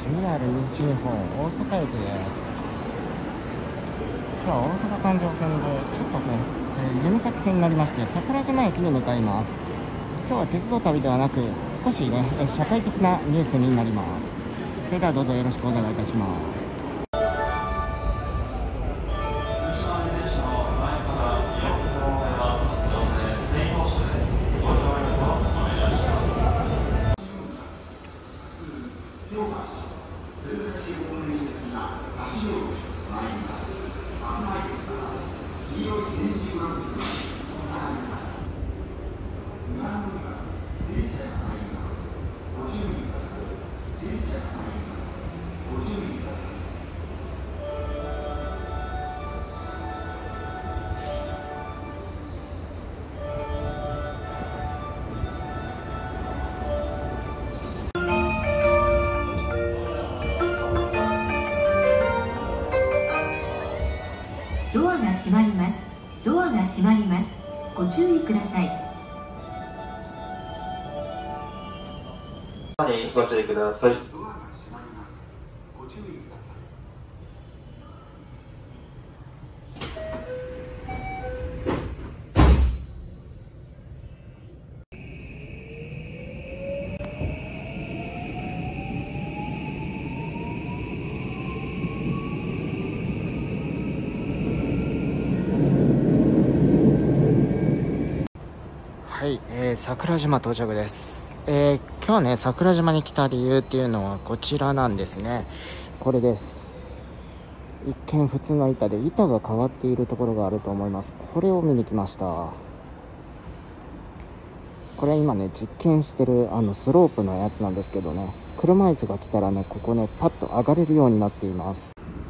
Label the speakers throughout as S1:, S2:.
S1: JR 西日本大阪駅です。今日は大阪環状線でちょっとね、弓先線に乗りまして桜島駅に向かいます。今日は鉄道旅ではなく少しね、社会的なニュースになります。それではどうぞよろしくお願いいたします。
S2: ドアが閉まります。ドアが閉まります。ご注意ください。
S3: ご注意ください。
S1: はい、桜島到着です。今日ね桜島に来た理由っていうのはこちらなんですね。これです。一見普通の板で板が変わっているところがあると思います。これを見に来ました。これは今ね実験してるスロープのやつなんですけどね、車椅子が来たらねここねパッと上がれるようになっています。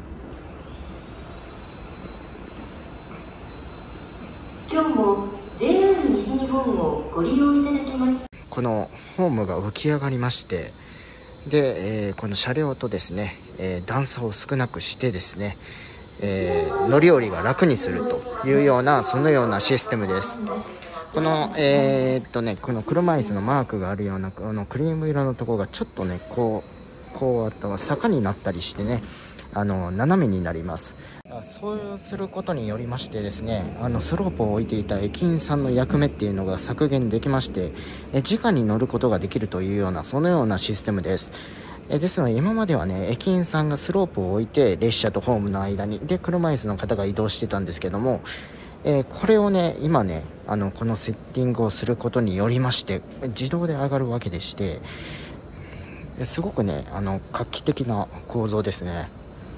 S2: 今日も JR 西日本をご利用いただきます。
S1: このホームが浮き上がりまして、で、この車両とですね、段差を少なくしてですね、乗り降りが楽にするというようなそのようなシステムです。このこの車椅子のマークがあるようなこのクリーム色のところがちょっとねこうあとは坂になったりしてね斜めになります。そうすることによりましてですね、スロープを置いていた駅員さんの役目っていうのが削減できまして、直に乗ることができるというようなそのようなシステムです。ですので今まではね駅員さんがスロープを置いて列車とホームの間にで車椅子の方が移動してたんですけども、これをね今ねこのセッティングをすることによりまして自動で上がるわけでして、すごくね画期的な構造ですね。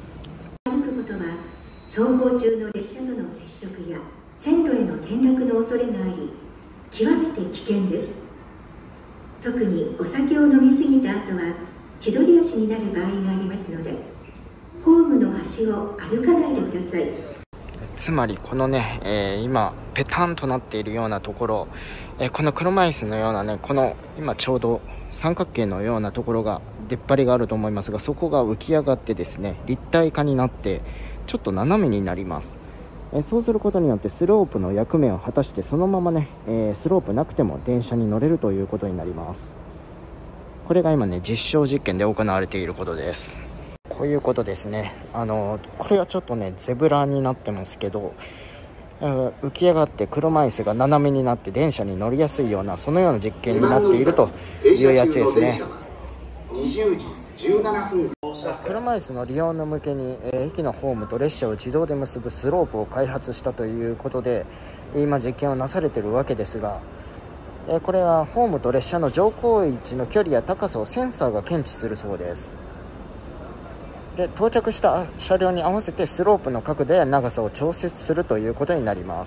S2: 走行中の列車との接触や線路への転落の恐れがあり極めて危険です。特にお酒を飲みすぎた後は千鳥足になる場合がありますのでホームの端を歩かないでください。
S1: つまりこのね、今ペタンとなっているようなところ、この車椅子のようなねこの今ちょうど三角形のようなところが出っ張りがあると思いますが、そこが浮き上がってですね立体化になってちょっと斜めになります。そうすることによってスロープの役目を果たしてそのままね、スロープなくても電車に乗れるということになります。これが今ね実証実験で行われていることです。こういうことですね。これはちょっとねゼブラになってますけど、浮き上がって車椅子が斜めになって電車に乗りやすいようなそのような実験になっているというやつですね。20時17分車椅子の利用の向けに、駅のホームと列車を自動で結ぶスロープを開発したということで今実験をなされているわけですが、これはホームと列車の乗降位置の距離や高さをセンサーが検知するそうです。で到着した車両に合わせてスロープの角度や長さを調節するということになります。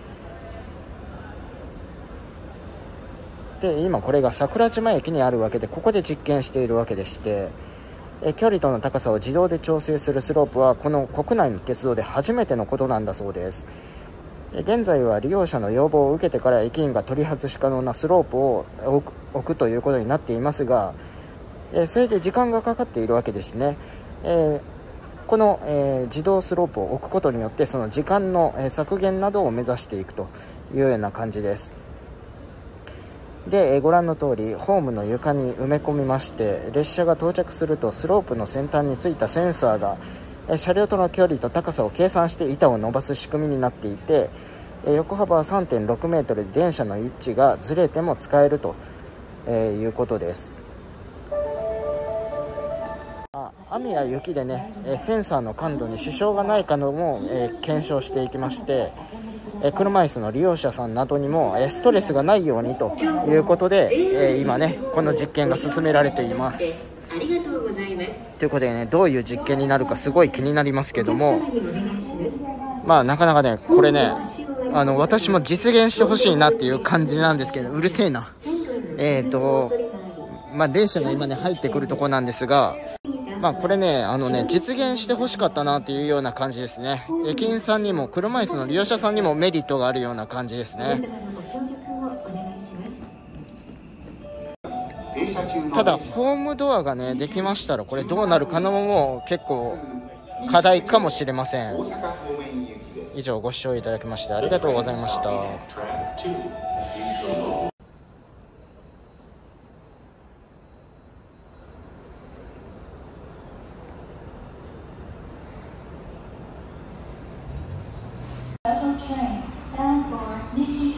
S1: で今これが桜島駅にあるわけでここで実験しているわけでして、距離との高さを自動で調整するスロープはこの国内の鉄道で初めてのことなんだそうです。現在は利用者の要望を受けてから駅員が取り外し可能なスロープを置くということになっていますが、それで時間がかかっているわけですね。この、自動スロープを置くことによってその時間の、削減などを目指していくというような感じです。 で、ご覧の通りホームの床に埋め込みまして、列車が到着するとスロープの先端についたセンサーが車両との距離と高さを計算して板を伸ばす仕組みになっていて、横幅は 3.6 メートルで電車の位置がずれても使えるということです。雨や雪でね、センサーの感度に支障がないかのも、検証していきまして、車椅子の利用者さんなどにも、ストレスがないようにということで、今ねこの実験が進められています。
S2: ありがとうございます。
S1: ということでね、どういう実験になるかすごい気になりますけども、まあなかなかねこれね私も実現してほしいなっていう感じなんですけど、うるせえな。まあ電車が今ね入ってくるとこなんですが、まあこれね実現してほしかったなっていうような感じですね。駅員さんにも車椅子の利用者さんにもメリットがあるような感じですね。ただホームドアがねできましたら、これどうなるかのも結構課題かもしれません。以上ご視聴いただきましてありがとうございました。
S3: Local train bound for Nishi